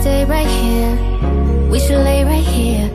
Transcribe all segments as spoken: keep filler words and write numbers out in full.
stay right here. We should lay right here,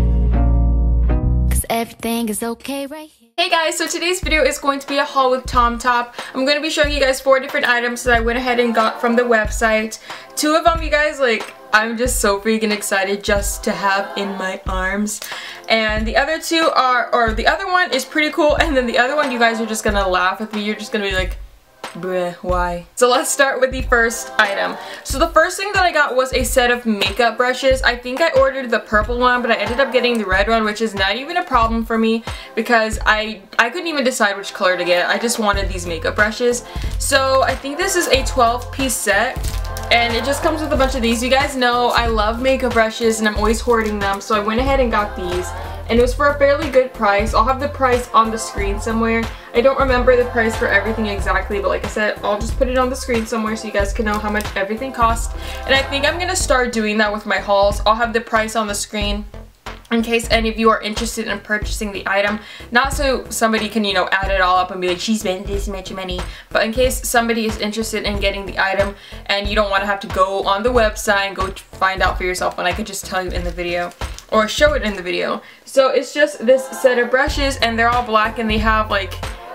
cause everything is okay right here. Hey guys, so today's video is going to be a haul with Tom Top. I'm going to be showing you guys four different items that I went ahead and got from the website. Two of them, you guys, like, I'm just so freaking excited just to have in my arms. And the other two are, or the other one is pretty cool, and then the other one, you guys are just gonna laugh with me. You're just gonna be like, bruh, why? So let's start with the first item. So the first thing that I got was a set of makeup brushes. I think I ordered the purple one, but I ended up getting the red one, which is not even a problem for me because I I couldn't even decide which color to get. I just wanted these makeup brushes. So I think this is a twelve piece set, and it just comes with a bunch of these. You guys know I love makeup brushes and I'm always hoarding them, so I went ahead and got these. And it was for a fairly good price. I'll have the price on the screen somewhere. I don't remember the price for everything exactly, but like I said, I'll just put it on the screen somewhere so you guys can know how much everything costs. And I think I'm gonna start doing that with my hauls. I'll have the price on the screen in case any of you are interested in purchasing the item. Not so somebody can, you know, add it all up and be like, she spent this much money. But in case somebody is interested in getting the item and you don't want to have to go on the website and go find out for yourself when I could just tell you in the video. Or show it in the video. So it's just this set of brushes, and they're all black, and they have like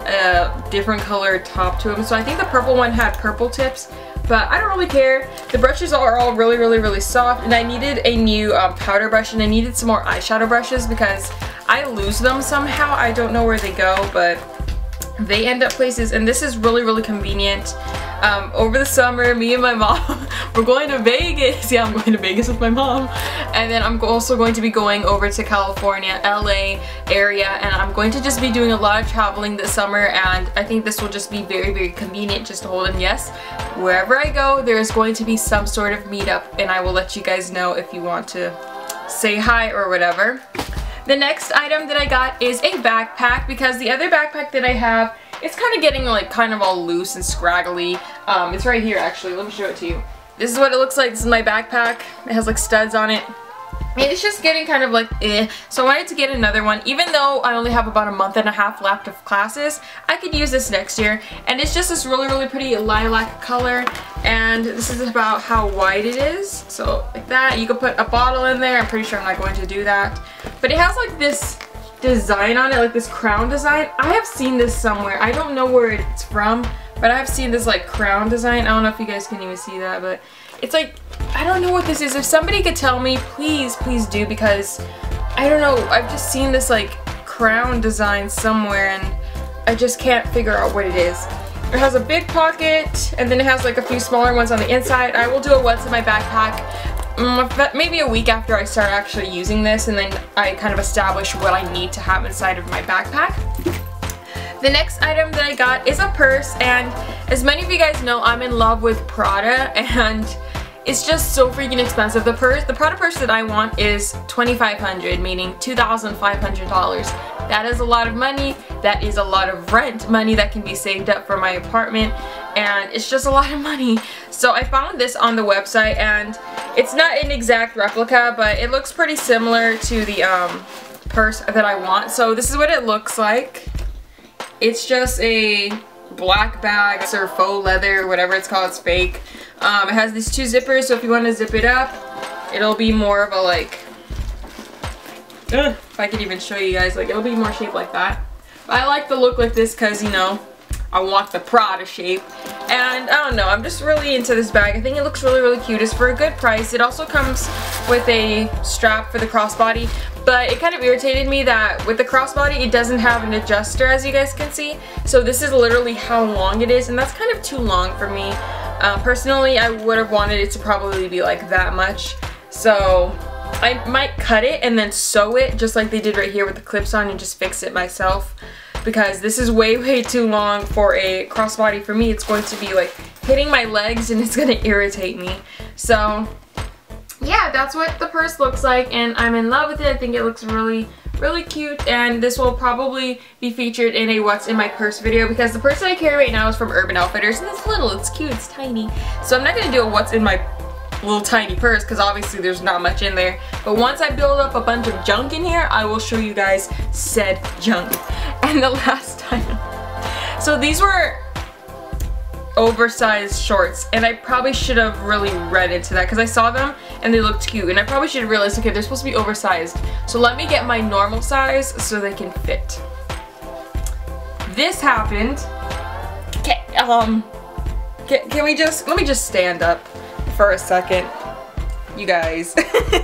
a different color top to them. So I think the purple one had purple tips, but I don't really care. The brushes are all really, really, really soft, and I needed a new um, powder brush, and I needed some more eyeshadow brushes because I lose them somehow. I don't know where they go, but they end up places, and this is really, really convenient. Um, over the summer, me and my mom, we're going to Vegas. Yeah, I'm going to Vegas with my mom. And then I'm also going to be going over to California, L A area, and I'm going to just be doing a lot of traveling this summer, and I think this will just be very, very convenient just to hold. And yes, wherever I go, there is going to be some sort of meetup, and I will let you guys know if you want to say hi or whatever. The next item that I got is a backpack, because the other backpack that I have, it's kind of getting like kind of all loose and scraggly. Um, it's right here actually, let me show it to you. This is what it looks like. This is my backpack. It has like studs on it. And it's just getting kind of like eh. So I wanted to get another one. Even though I only have about a month and a half left of classes, I could use this next year. And it's just this really, really pretty lilac color. And this is about how wide it is. So like that. You could put a bottle in there. I'm pretty sure I'm not going to do that. But it has like this design on it, like this crown design. I have seen this somewhere. I don't know where it's from, but I have seen this like crown design. I don't know if you guys can even see that, but it's like, I don't know what this is. If somebody could tell me, please, please do, because I don't know. I've just seen this like crown design somewhere and I just can't figure out what it is. It has a big pocket and then it has like a few smaller ones on the inside. I will do a what's in my backpack maybe a week after I start actually using this, and then I kind of establish what I need to have inside of my backpack. The next item that I got is a purse, and as many of you guys know, I'm in love with Prada, and it's just so freaking expensive. The purse, the Prada purse that I want is twenty-five hundred dollars, meaning two thousand five hundred dollars. That is a lot of money. That is a lot of rent money that can be saved up for my apartment, and it's just a lot of money. So I found this on the website, and it's not an exact replica, but it looks pretty similar to the um, purse that I want. So this is what it looks like. It's just a black bag or faux leather, whatever it's called. It's fake. Um, it has these two zippers, so if you want to zip it up, it'll be more of a like, ugh, if I could even show you guys, like it'll be more shaped like that. But I like the look like this because, you know, I want the Prada shape. And I don't know, I'm just really into this bag. I think it looks really, really cute. It's for a good price. It also comes with a strap for the crossbody, but it kind of irritated me that with the crossbody it doesn't have an adjuster, as you guys can see. So this is literally how long it is, and that's kind of too long for me. Uh, personally, I would have wanted it to probably be like that much. So I might cut it and then sew it just like they did right here with the clips on and just fix it myself, because this is way, way too long for a crossbody for me. It's going to be like hitting my legs and it's going to irritate me. So yeah, that's what the purse looks like, and I'm in love with it. I think it looks really, really cute, and this will probably be featured in a what's in my purse video, because the purse that I carry right now is from Urban Outfitters, and it's little, it's cute, it's tiny. So I'm not going to do a what's in my little tiny purse because obviously there's not much in there, but once I build up a bunch of junk in here, I will show you guys said junk. And the last time, so these were oversized shorts, and I probably should have really read into that because I saw them and they looked cute, and I probably should have realized, okay, they're supposed to be oversized. So let me get my normal size so they can fit. This happened. Okay, um, can, can we just, let me just stand up for a second. You guys.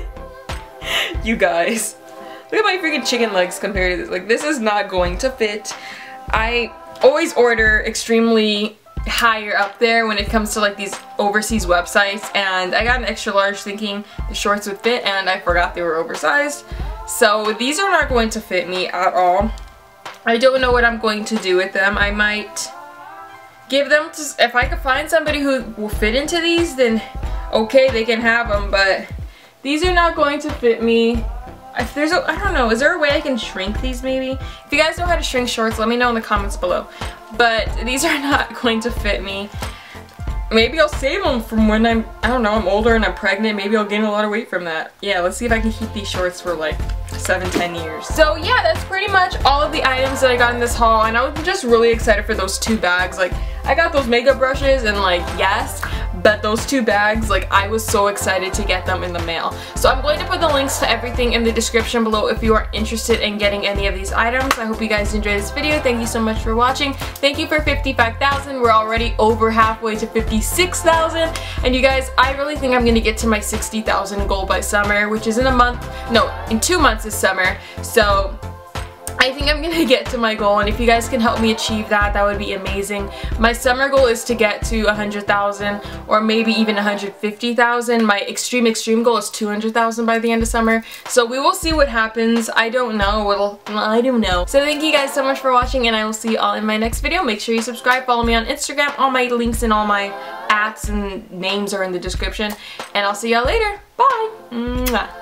You guys. Look at my freaking chicken legs compared to this. Like, this is not going to fit. I always order extremely higher up there when it comes to like these overseas websites, and I got an extra large thinking the shorts would fit, and I forgot they were oversized. So these are not going to fit me at all. I don't know what I'm going to do with them. I might give them to, if I could find somebody who will fit into these, then okay, they can have them, but these are not going to fit me. If there's a, I don't know, is there a way I can shrink these maybe? If you guys know how to shrink shorts, let me know in the comments below. But these are not going to fit me. Maybe I'll save them from when I'm, I don't know, I'm older and I'm pregnant. Maybe I'll gain a lot of weight from that. Yeah, let's see if I can keep these shorts for like seven, ten years. So yeah, that's pretty much all of the items that I got in this haul, and I was just really excited for those two bags. Like, I got those makeup brushes and like, yes, but those two bags, like, I was so excited to get them in the mail. So I'm going to put the links to everything in the description below if you are interested in getting any of these items. I hope you guys enjoyed this video. Thank you so much for watching. Thank you for fifty-five thousand. We're already over halfway to fifty-six thousand. And you guys, I really think I'm going to get to my sixty thousand goal by summer, which is in a month. No, in two months is summer. So I think I'm gonna get to my goal, and if you guys can help me achieve that, that would be amazing. My summer goal is to get to one hundred thousand or maybe even one hundred fifty thousand. My extreme extreme goal is two hundred thousand by the end of summer. So we will see what happens. I don't know what'll, I don't know. So thank you guys so much for watching, and I will see you all in my next video. Make sure you subscribe, follow me on Instagram. All my links and all my ats and names are in the description, and I'll see y'all later. Bye! Mwah.